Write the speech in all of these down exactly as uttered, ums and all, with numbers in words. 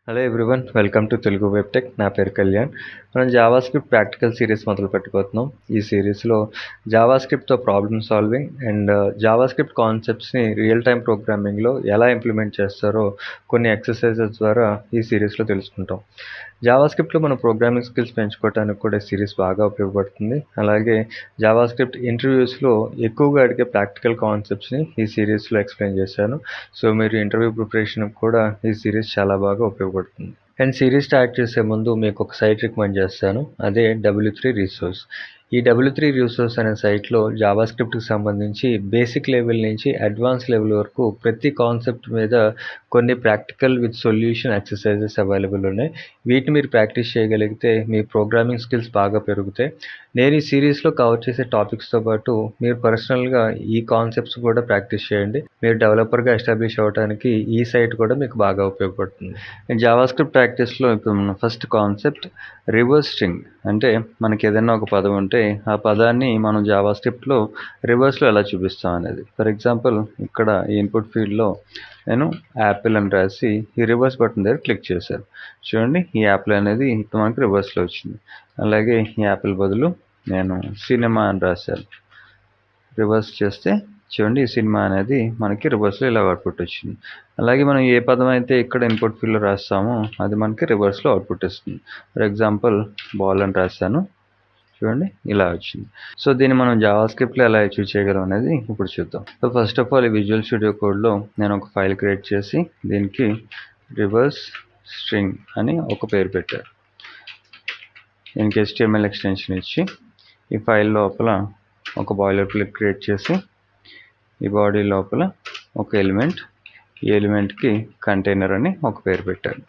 Hello everyone, welcome to Telugu web tech. నా పేరు కళ్యాణ్. మనం జావా స్క్రిప్ట్ ప్రాక్టికల్ సిరీస్ మొదలు పెట్టుకోతున్నాం. ఈ సిరీస్లో జావా స్క్రిప్ట్తో problem solving and JavaScript కాన్సెప్ట్స్ని రియల్ టైమ్ ప్రోగ్రామింగ్లో ఎలా ఇంప్లిమెంట్ చేస్తారో కొన్ని ఎక్సర్సైజెస్ ద్వారా ఈ సిరీస్లో తెలుసుకుంటాం. జావా స్క్రిప్ట్లో మన ప్రోగ్రామింగ్ స్కిల్స్ పెంచుకోవడానికి కూడా సిరీస్ బాగా ఉపయోగపడుతుంది. అలాగే జావా స్క్రిప్ట్ ఇంటర్వ్యూస్లో ఎక్కువగా అడిగే ప్రాక్టికల్ కాన్సెప్ట్స్ని ఈ సిరీస్లో ఎక్స్ప్లెయిన్ చేశాను. సో మీరు ఇంటర్వ్యూ ప్రిపరేషన్కి కూడా ఈ సిరీస్ చాలా బాగా ఉపయోగపడుతుంది. అండ్ సిరీస్ స్టార్ట్ చేసే ముందు మీకు ఒక సైట్ రికమెండ్ చేస్తాను, అదే డబ్ల్యూ త్రీ రిసోర్స్. ఈ డబ్ల్యూ త్రీ రిసోర్స్ అనే సైట్లో జావా స్క్రిప్ట్కి సంబంధించి బేసిక్ లెవెల్ నుంచి అడ్వాన్స్ లెవెల్ వరకు ప్రతి కాన్సెప్ట్ మీద కొన్ని practical with solution exercises available ఉన్నాయి. వీటిని మీరు ప్రాక్టీస్ చేయగలిగితే మీ ప్రోగ్రామింగ్ స్కిల్స్ బాగా పెరుగుతాయి. నేను ఈ సిరీస్లో కవర్ చేసే టాపిక్స్తో పాటు మీరు పర్సనల్గా ఈ కాన్సెప్ట్స్ కూడా ప్రాక్టీస్ చేయండి. మీరు డెవలపర్గా ఎస్టాబ్లిష్ అవ్వడానికి ఈ సైట్ కూడా మీకు బాగా ఉపయోగపడుతుంది. జావా స్క్రిప్ట్ ప్రాక్టీస్లో ఇప్పుడు మన ఫస్ట్ కాన్సెప్ట్ రివర్స్ స్ట్రింగ్. అంటే మనకి ఏదైనా ఒక పదం ఉంటే ఆ పదాన్ని మనం జావా స్క్రిప్ట్లో రివర్స్లో ఎలా చూపిస్తాం అనేది. ఫర్ ఎగ్జాంపుల్ ఇక్కడ ఈ ఇన్పుట్ ఫీల్డ్లో నేను యాపిల్ అని రాసి ఈ రివర్స్ బటన్ దగ్గర క్లిక్ చేశాను. చూడండి, ఈ యాపిల్ అనేది ఇప్పుడు మనకి రివర్స్లో వచ్చింది. అలాగే ఈ యాపిల్ బదులు నేను సినిమా అని రాశాను. రివర్స్ చేస్తే చూడండి, ఈ సినిమా అనేది మనకి రివర్స్లో ఇలా అవుట్పుట్ వచ్చింది. అలాగే మనం ఏ పదం అయితే ఇక్కడ ఇన్పుట్ ఫీల్డ్లో రాస్తామో అది మనకి రివర్స్లో అవుట్పుట్ ఇస్తుంది. ఫర్ ఎగ్జాంపుల్ బాల్ అని రాశాను, చూడండి ఇలా వచ్చింది. సో దీన్ని మనం జావా స్క్రిప్ట్లో ఎలా అచీవ్ చేయగలం అనేది ఇప్పుడు చూద్దాం. సో ఫస్ట్ ఆఫ్ ఆల్ ఈ విజువల్ స్టూడియో కోడ్లో నేను ఒక ఫైల్ క్రియేట్ చేసి దీనికి రివర్స్ స్ట్రింగ్ అని ఒక పేరు పెట్టాను. దీనికి హెచ్టిఎంఎల్ ఎక్స్టెన్షన్ ఇచ్చి ఈ ఫైల్ లోపల ఒక బాయిలర్ ప్లేట్ క్రియేట్ చేసి ఈ బాడీ లోపల ఒక ఎలిమెంట్, ఈ ఎలిమెంట్కి కంటైనర్ అని ఒక పేరు పెట్టాను.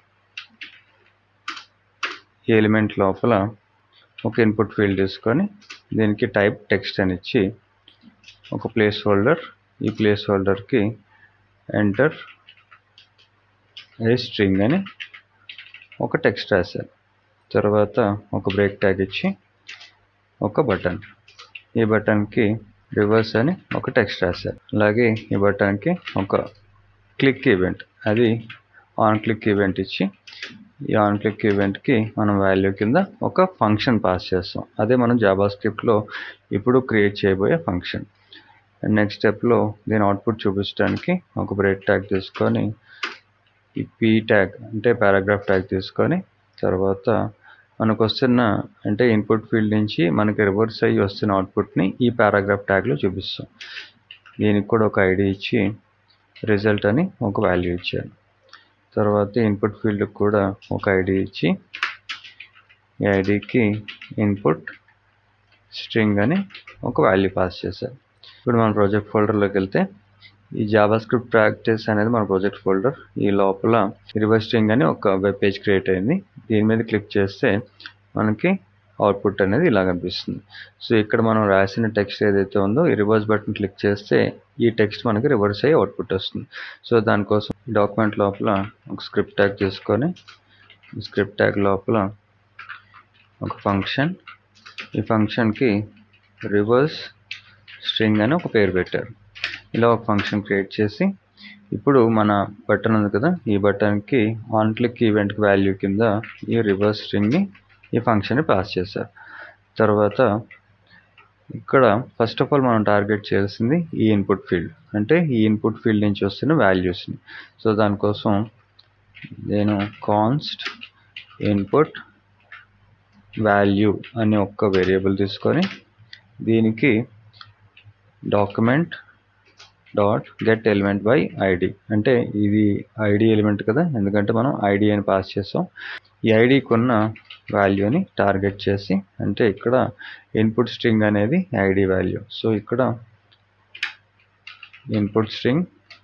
ఈ ఎలిమెంట్ లోపల ఒక ఇన్పుట్ ఫీల్డ్ తీసుకొని దీనికి టైప్ టెక్స్ట్ అని ఇచ్చి ఒక ప్లేస్ హోల్డర్, ఈ ప్లేస్ హోల్డర్కి ఎంటర్ ఏ స్ట్రింగ్ అని ఒక టెక్స్ట్ రాశాను. తర్వాత ఒక బ్రేక్ ట్యాగ్ ఇచ్చి ఒక బటన్, ఈ బటన్కి రివర్స్ అని ఒక టెక్స్ట్ రాశాను. అలాగే ఈ బటన్కి ఒక క్లిక్ ఈవెంట్, అది ఆన్ క్లిక్ ఈవెంట్ ఇచ్చి ఈ ఆన్ క్లిక్ ఈవెంట్కి మనం వాల్యూ కింద ఒక ఫంక్షన్ పాస్ చేస్తాం. అదే మనం జావా స్క్రిప్ట్లో ఇప్పుడు క్రియేట్ చేయబోయే ఫంక్షన్. అండ్ నెక్స్ట్ స్టెప్లో దీని అవుట్పుట్ చూపించడానికి ఒక బ్రేక్ ట్యాగ్ తీసుకొని ఈ పీ ట్యాగ్ అంటే పారాగ్రాఫ్ ట్యాగ్ తీసుకొని తర్వాత మనకు వస్తున్న అంటే ఇన్పుట్ ఫీల్డ్ నుంచి మనకి రివర్స్ అయ్యి వస్తున్న అవుట్పుట్ని ఈ పారాగ్రాఫ్ ట్యాగ్లో చూపిస్తాం. దీనికి కూడా ఒక ఐడి ఇచ్చి రిజల్ట్ అని ఒక వాల్యూ ఇచ్చాను. తర్వాత ఇన్పుట్ ఫీల్డ్కి కూడా ఒక ఐడి ఇచ్చి ఈ ఐడికి ఇన్పుట్ స్ట్రింగ్ అని ఒక వాల్యూ పాస్ చేశాను. ఇప్పుడు మన ప్రాజెక్ట్ ఫోల్డర్లోకి వెళ్తే ఈ జావా స్క్రిప్ట్ ప్రాక్టీస్ అనేది మన ప్రాజెక్ట్ ఫోల్డర్. ఈ లోపల రివర్స్ స్ట్రింగ్ అని ఒక వెబ్ పేజ్ క్రియేట్ అయింది. దీని మీద క్లిక్ చేస్తే మనకి అవుట్పుట్ అనేది ఇలా కనిపిస్తుంది. సో ఇక్కడ మనం రాసిన టెక్స్ట్ ఏదైతే ఉందో ఈ రివర్స్ బటన్ క్లిక్ చేస్తే ఈ టెక్స్ట్ మనకి రివర్స్ అయ్యి అవుట్పుట్ వస్తుంది. సో దానికోసం ఈ డాక్యుమెంట్ లోపల ఒక స్క్రిప్ట్ ట్యాగ్ తీసుకొని ఈ స్క్రిప్ట్ ట్యాగ్ లోపల ఒక ఫంక్షన్, ఈ ఫంక్షన్కి రివర్స్ స్ట్రింగ్ అని ఒక పేరు పెట్టారు. ఇలా ఒక ఫంక్షన్ క్రియేట్ చేసి ఇప్పుడు మన బటన్ ఉంది కదా, ఈ బటన్కి ఆన్ క్లిక్ ఈవెంట్కి వాల్యూ కింద ఈ రివర్స్ స్ట్రింగ్ని ఈ ఫంక్షన్ని పాస్ చేశారు. తర్వాత ఇక్కడ ఫస్ట్ ఆఫ్ ఆల్ మనం టార్గెట్ చేయాల్సింది ఈ ఇన్పుట్ ఫీల్డ్, అంటే ఈ ఇన్పుట్ ఫీల్డ్ నుంచి వస్తున్న వాల్యూస్ని. సో దానికోసం నేను కాన్స్ట్ ఇన్పుట్ వాల్యూ అనే ఒక్క వేరియబుల్ తీసుకొని దీనికి document dot get element by ID, అంటే ఇది ఐడి ఎలిమెంట్ కదా, ఎందుకంటే మనం ఐడి అని పాస్ చేసాం. ఈ ఐడికి ఉన్న వాల్యూని టార్గెట్ చేసి, అంటే ఇక్కడ ఇన్పుట్ స్ట్రింగ్ అనేది ఐడి వాల్యూ. సో ఇక్కడ ఇన్పుట్ స్ట్రింగ్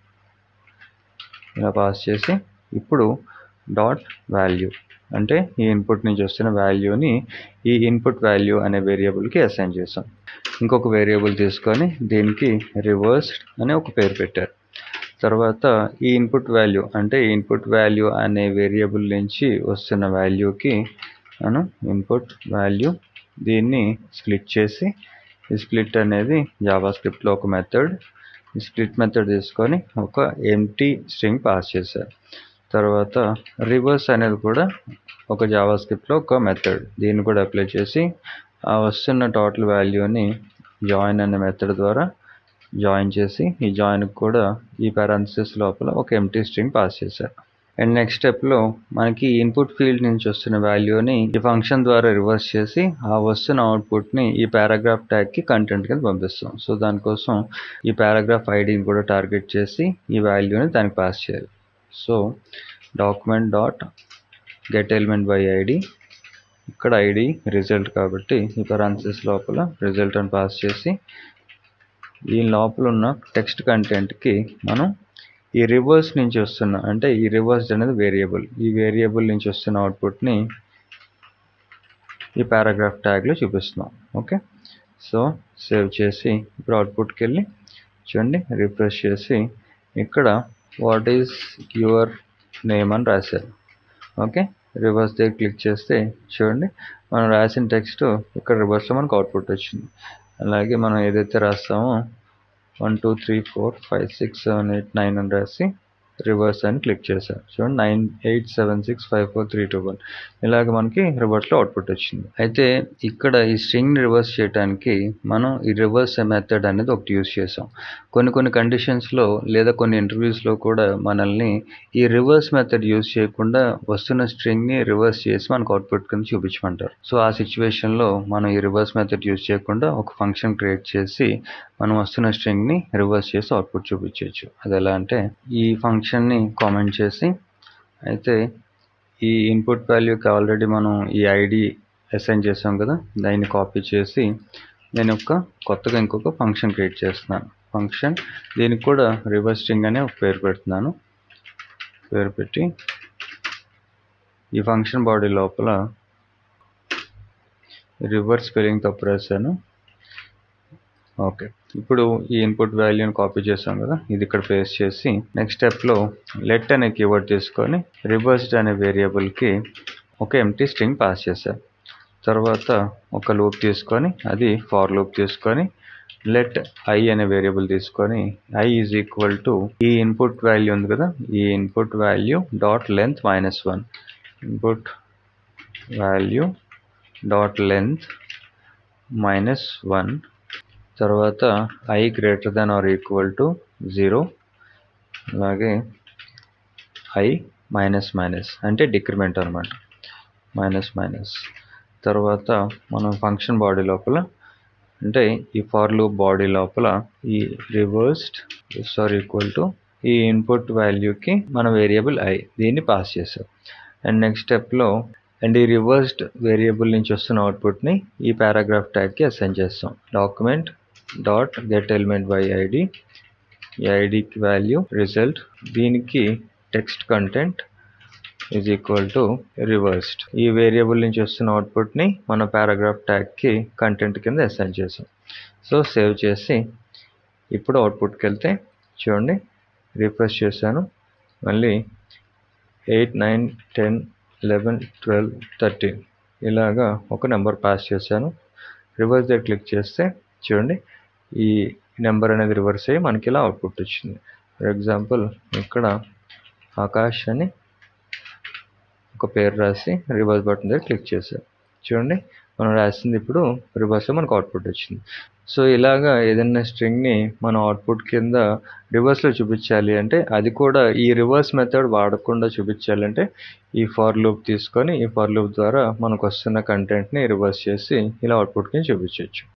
ఇలా పాస్ చేసి ఇప్పుడు డాట్ వాల్యూ, అంటే ఈ ఇన్పుట్ నుంచి వస్తున్న వాల్యూని ఈ ఇన్పుట్ వాల్యూ అనే వేరియబుల్కి అసైన్ చేసాం. ఇంకొక వేరియబుల్ తీసుకొని దీనికి రివర్స్ అనే ఒక పేరు పెట్టారు. తర్వాత ఈ ఇన్పుట్ వాల్యూ అంటే ఈ ఇన్పుట్ వాల్యూ అనే వేరియబుల్ నుంచి వస్తున్న వాల్యూకి మనం ఇన్పుట్ వాల్యూ దీన్ని స్ప్లిట్ చేసి, ఈ స్ప్లిట్ అనేది జావా స్క్రిప్ట్లో ఒక మెథడ్. ఈ స్ప్లిట్ మెథడ్ తీసుకొని ఒక ఎంప్టీ స్ట్రింగ్ పాస్ చేశారు. తర్వాత రివర్స్ అనేది కూడా ఒక జావాస్క్రిప్ట్లో ఒక మెథడ్. దీన్ని కూడా అప్లై చేసి ఆ వస్తున్న టోటల్ వాల్యూని జాయిన్ అనే మెథడ్ ద్వారా జాయిన్ చేసి ఈ జాయిన్కి కూడా ఈ పారాంథసిస్ లోపల ఒక ఎంప్టీ స్ట్రింగ్ పాస్ చేశారు. అండ్ నెక్స్ట్ స్టెప్లో మనకి ఇన్పుట్ ఫీల్డ్ నుంచి వస్తున్న వాల్యూని ఈ ఫంక్షన్ ద్వారా రివర్స్ చేసి ఆ వస్తున్న అవుట్పుట్ని ఈ పారాగ్రాఫ్ ట్యాగ్కి కంటెంట్ కింద పంపిస్తాం. సో దానికోసం ఈ పారాగ్రాఫ్ ఐడిని కూడా టార్గెట్ చేసి ఈ వాల్యూని దానికి పాస్ చేయాలి. So document dot get element by ID, ఇక్కడ ఐడి రిజల్ట్ కాబట్టి ఈ పారాంథసిస్ లోపల రిజల్ట్ అని పాస్ చేసి ఈ లోపల ఉన్న టెక్స్ట్ కంటెంట్కి మనం ఈ రివర్స్ నుంచి వస్తున్న అంటే ఈ రివర్స్ అనేది వేరియబుల్, ఈ వేరియబుల్ నుంచి వస్తున్న అవుట్పుట్ని ఈ పారాగ్రాఫ్ ట్యాగ్లో చూపిస్తున్నాం. ఓకే, సో సేవ్ చేసి ఇప్పుడు అవుట్పుట్కి వెళ్ళి చూడండి, రిఫ్రెష్ చేసి ఇక్కడ వాట్ ఈజ్ యువర్ నేమ్ అని రాశారు. ఓకే, రివర్స్ దగ్గర క్లిక్ చేస్తే చూడండి మనం రాసిన టెక్స్ట్ ఇక్కడ రివర్స్లో మనకు అవుట్పుట్ వచ్చింది. అలాగే మనం ఏదైతే రాస్తామో one two three four five six seven eight nine అని రాసి రివర్స్ అని క్లిక్ చేశారు. చూడండి nine eight seven six five four three two one ఇలాగ మనకి రివర్స్లో అవుట్పుట్ వచ్చింది. అయితే ఇక్కడ ఈ స్ట్రింగ్ని రివర్స్ చేయడానికి మనం ఈ రివర్స్ మెథడ్ అనేది ఒకటి యూజ్ చేసాం. కొన్ని కొన్ని కండిషన్స్లో లేదా కొన్ని ఇంటర్వ్యూస్లో కూడా మనల్ని ఈ రివర్స్ మెథడ్ యూజ్ చేయకుండా వస్తున్న స్ట్రింగ్ని రివర్స్ చేసి మనకు అవుట్పుట్ కింద చూపించమంటారు. సో ఆ సిచ్యువేషన్లో మనం ఈ రివర్స్ మెథడ్ యూజ్ చేయకుండా ఒక ఫంక్షన్ క్రియేట్ చేసి మనం వస్తున్న స్ట్రింగ్ని రివర్స్ చేసి అవుట్పుట్ చూపించవచ్చు. అది ఎలా అంటే ఈ ఫంక్షన్ని కామెంట్ చేసి, అయితే ఈ ఇన్పుట్ వాల్యూకి ఆల్రెడీ మనం ఈ ఐడి అసైన్ చేసాం కదా, దాన్ని కాపీ చేసి నేను ఒక కొత్తగా ఇంకొక ఫంక్షన్ క్రియేట్ చేస్తున్నాను. ఫంక్షన్ దీనికి కూడా రివర్స్ స్ట్రింగ్ అనే ఒక పేరు పెడుతున్నాను. పేరు పెట్టి ఈ ఫంక్షన్ బాడీ లోపల రివర్స్ స్పెల్లింగ్ తప్పు రాశాను. ఓకే, ఇప్పుడు ఈ ఇన్పుట్ వాల్యూని కాపీ చేసాం కదా, ఇది ఇక్కడ పేస్ట్ చేసి నెక్స్ట్ స్టెప్లో లెట్ అనే కీవర్డ్ తీసుకొని రివర్స్డ్ అనే వేరియబుల్కి ఒక ఎంప్టీ స్ట్రింగ్ పాస్ చేశాను. తర్వాత ఒక లూప్ తీసుకొని అది ఫార్ లూప్ తీసుకొని లెట్ ఐ అనే వేరియబుల్ తీసుకొని ఐ ఈజ్ ఈక్వల్ టు ఈ ఇన్పుట్ వాల్యూ ఉంది కదా, ఈ input value dot length minus one input value dot length minus one తర్వాత I greater than or equal to zero, అలాగే ఐ మైనస్ మైనస్ అంటే decrement అనమాట, మైనస్ మైనస్. తర్వాత మనం ఫంక్షన్ బాడీ లోపల అంటే ఈ ఫార్ లూప్ బాడీ లోపల ఈ రివర్స్డ్ ఆర్ ఈక్వల్ టు ఈ ఇన్పుట్ వాల్యూకి మన వేరియబుల్ ఐ దీన్ని పాస్ చేసాం. అండ్ నెక్స్ట్ స్టెప్లో అండ్ ఈ రివర్స్డ్ వేరియబుల్ నుంచి వస్తున్న అవుట్పుట్ని ఈ పారాగ్రాఫ్ ట్యాగ్కి అసైన్ చేస్తాం. Document dot get element by ID, ఈ ఐడికి వాల్యూ రిజల్ట్, దీనికి text content is equal to reversed. ఈ వేరియబుల్ నుంచి వస్తున్న అవుట్పుట్ని మన పారాగ్రాఫ్ ట్యాగ్కి కంటెంట్ కింద అసైన్ చేసాం. సో సేవ్ చేసి ఇప్పుడు అవుట్పుట్కి వెళ్తే చూడండి రిఫ్రెష్ చేశాను, మళ్ళీ eight nine ten eleven twelve thirteen ఇలాగా ఒక నెంబర్ పాస్ చేశాను. రివర్స్ దగ్గర క్లిక్ చేస్తే చూడండి ఈ నెంబర్ అనేది రివర్స్ అయ్యి మనకి ఇలా అవుట్పుట్ వచ్చింది. ఫర్ ఎగ్జాంపుల్ ఇక్కడ ఆకాష్ అని ఒక పేరు రాసి రివర్స్ బటన్ దగ్గర క్లిక్ చేశాను. చూడండి మనం రాసింది ఇప్పుడు రివర్స్లో మనకు అవుట్పుట్ వచ్చింది. సో ఇలాగా ఏదైనా స్ట్రింగ్ని మనం అవుట్పుట్ కింద రివర్స్లో చూపించాలి అంటే అది కూడా ఈ రివర్స్ మెథడ్ వాడకుండా చూపించాలంటే ఈ ఫార్ లూప్ తీసుకొని ఈ ఫార్ లూప్ ద్వారా మనకు వస్తున్న కంటెంట్ని రివర్స్ చేసి ఇలా అవుట్పుట్ కింద చూపించవచ్చు.